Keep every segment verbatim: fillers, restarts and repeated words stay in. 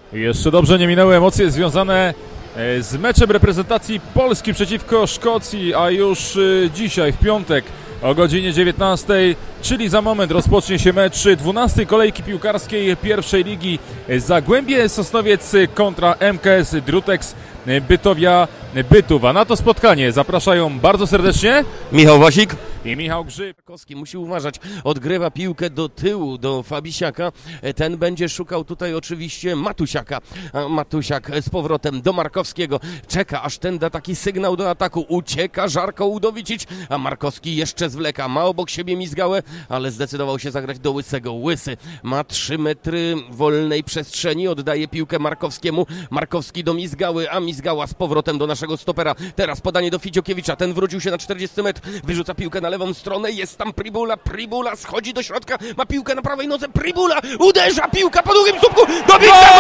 Jeszcze dobrze nie minęły emocje związane z meczem reprezentacji Polski przeciwko Szkocji, a już dzisiaj w piątek o godzinie dziewiętnastej, czyli za moment, rozpocznie się mecz dwunastej kolejki piłkarskiej pierwszej ligi Zagłębie Sosnowiec kontra M K S Drutex Bytowia Bytów. A na to spotkanie zapraszają bardzo serdecznie Michał Wasik i Michał Grzyb. Markowski musi uważać, odgrywa piłkę do tyłu, do Fabisiaka. Ten będzie szukał tutaj oczywiście Matusiaka. A Matusiak z powrotem do Markowskiego. Czeka, aż ten da taki sygnał do ataku. Ucieka Żarko Udowicić, a Markowski jeszcze zwleka. Ma obok siebie Mizgałę, ale zdecydował się zagrać do Łysego. Łysy ma trzy metry wolnej przestrzeni. Oddaje piłkę Markowskiemu. Markowski do Mizgały, a Mizgała z powrotem do naszego stopera. Teraz podanie do Fidziukiewicza. Ten wrócił się na czterdziesty metr. Wyrzuca piłkę na lewą stronę. Jest tam Pribula. Pribula schodzi do środka. Ma piłkę na prawej nodze. Pribula uderza. Piłka po długim słupku. Dobiegła!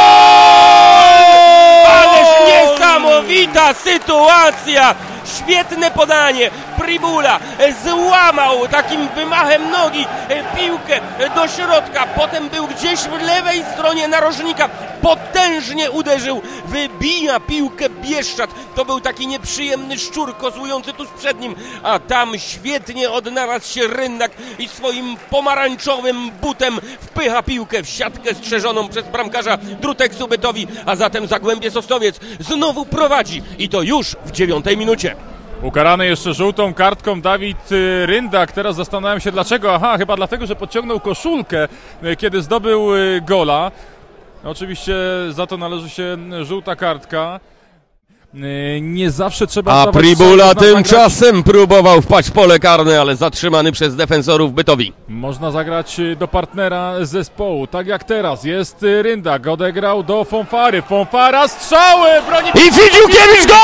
Ależ niesamowita sytuacja! Świetne podanie. Pribula złamał takim wymachem nogi piłkę do środka. Potem był gdzieś w lewej stronie narożnika. Potężnie uderzył. Wybija piłkę Bieszczad. To był taki nieprzyjemny szczur kozłujący tuż przed nim. A tam świetnie odnalazł się Ryndak i swoim pomarańczowym butem wpycha piłkę w siatkę strzeżoną przez bramkarza Druteksu Bytowi. A zatem Zagłębie Sosnowiec znowu prowadzi. I to już w dziewiątej minucie. Ukarany jeszcze żółtą kartką Dawid Ryndak. Teraz zastanawiam się dlaczego. Aha, chyba dlatego, że podciągnął koszulkę, kiedy zdobył gola. Oczywiście za to należy się żółta kartka. Nie zawsze trzeba... A Pribula tymczasem próbował wpaść w pole karne, ale zatrzymany przez defensorów Bytowi. Można zagrać do partnera zespołu, tak jak teraz. Jest Ryndak, odegrał do Fonfary. Fonfara, strzały, broni... I Fidziukiewicz, gol!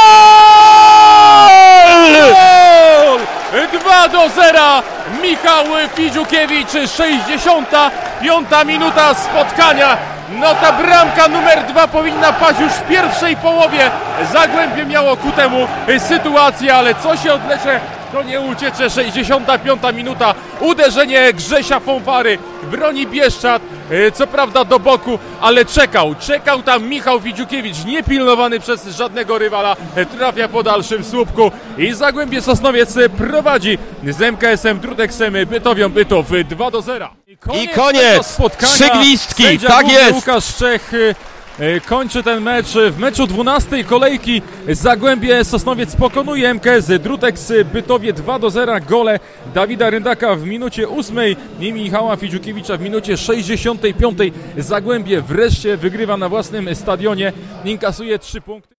Gol! dwa do zera. Michał Fidziukiewicz, sześćdziesiąta piąta minuta spotkania. No ta bramka numer dwa powinna paść już w pierwszej połowie. Zagłębie miało ku temu sytuację, ale co się odlecze, to nie uciecze. sześćdziesiąta piąta minuta. Uderzenie Grzesia Fonfary. Broni Bieszczad. Co prawda do boku, ale czekał. Czekał tam Michał Fidziukiewicz, niepilnowany przez żadnego rywala. Trafia po dalszym słupku i Zagłębie Sosnowiec prowadzi z M K S-em Druteksem Bytowią Bytów dwa do zera. I koniec, I koniec. Trzy gwizdki, tak jest. Łukasz Czech kończy ten mecz. W meczu dwunastej kolejki Zagłębie Sosnowiec pokonuje M K S Druteks Bytowie dwa do zera. Gole Dawida Ryndaka w minucie ósmej i Michała Fidziukiewicza w minucie sześćdziesiątej piątej. Zagłębie wreszcie wygrywa na własnym stadionie, inkasuje trzy punkty.